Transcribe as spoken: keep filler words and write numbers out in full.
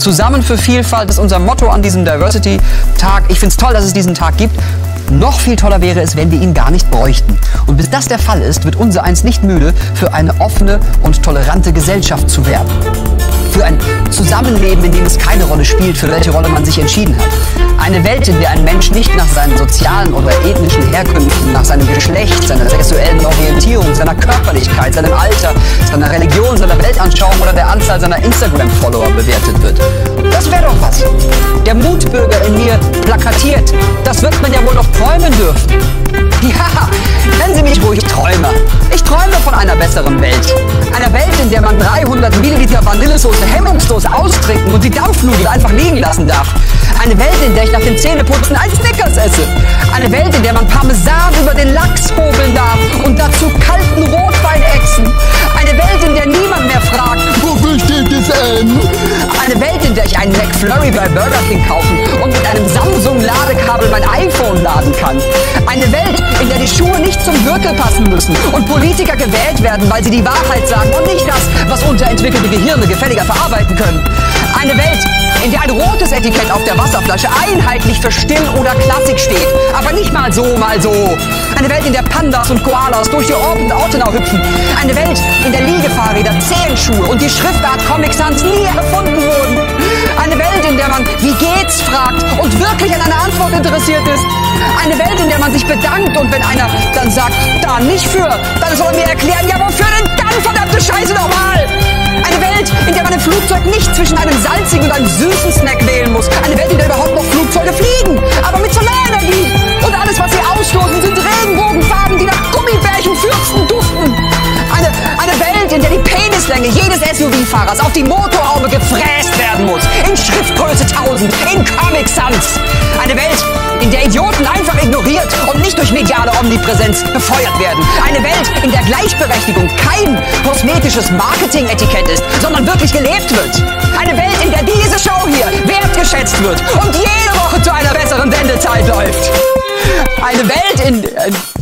Zusammen für Vielfalt ist unser Motto an diesem Diversity-Tag. Ich finde es toll, dass es diesen Tag gibt. Noch viel toller wäre es, wenn wir ihn gar nicht bräuchten. Und bis das der Fall ist, wird unsereins nicht müde, für eine offene und tolerante Gesellschaft zu werben. Für ein Zusammenleben, in dem es keine Rolle spielt, für welche Rolle man sich entschieden hat. Eine Welt, in der ein Mensch nicht nach seinen sozialen oder ethnischen Herkünften, nach seinem Geschlecht, seiner sexuellen Orientierung, seiner Körperlichkeit, seinem Alter, seiner Religion, seiner Weltanschauung oder der Anzahl seiner Instagram-Follower bewertet wird. Das wäre doch was. Der Mutbürger in mir plakatiert. Das wird man ja wohl noch träumen dürfen. Ja, nennen Sie mich ruhig Träumer. Ich träume von einer besseren Welt. Einer Welt, in der man dreihundert Milliliter Vanillesoße hemmungslos austrinken und die Dampfnudeln einfach liegen lassen darf. Eine Welt, in der ich nach dem Zähneputzen einen Snickers esse. Eine Welt, in der man Parmesan über den Lachs hobeln darf und dazu kalten Rotwein exen. Eine Welt, in der niemand mehr fragt, wofür steht es an? Eine Welt, in der ich einen McFlurry bei Burger King kaufen und mit einem Samsung-Ladekabel mein iPhone laden kann. Eine Welt, in der die Schuhe nicht zum Gürtel passen müssen und Politiker gewählt werden, weil sie die Wahrheit sagen und nicht das, was unterentwickelte Gehirne gefälliger verarbeiten können. Eine Welt, in der ein rotes Etikett auf der Wasserflasche einheitlich für still oder Klassik steht, aber nicht mal so, mal so. Eine Welt, in der Pandas und Koalas durch die Orten Ortenau hüpfen. Eine Welt, in der Liegefahrräder, Zehenschuhe und die Schriftart Comic Sans nie erfunden wurden. Eine Welt, in der man wie geht's fragt und wirklich an einer Antwort interessiert ist. Eine Welt, in der man sich bedankt und wenn einer dann sagt, da nicht für, dann soll mir erklären, ja wofür denn dann, verdammte Scheiße nochmal? Eine Welt, in der man im Flugzeug nicht zwischen einem salzigen und einem süßen Snack wählen muss. Eine Welt, in der überhaupt noch Flugzeuge fliegen, aber mit Solarenergie. Und alles, was sie ausstoßen, sind Regenbogenfarben, die nach Gummibärchen fürsten duften. Eine, eine Welt, in der die Penislänge jedes S U V-Fahrers auf die Motorhaube gefräst werden muss. In Schriftgröße tausend, in Comic Sans. Eine Welt, in der Idioten einfach ignoriert und nicht durch mediale Omnipräsenz befeuert werden. Eine Welt, in der Gleichberechtigung kein kosmetisches Marketing-Etikett ist, sondern wirklich gelebt wird. Eine Welt, in der diese Show hier wertgeschätzt wird und jede Woche zu einer besseren Sendezeit läuft. Eine Welt, in...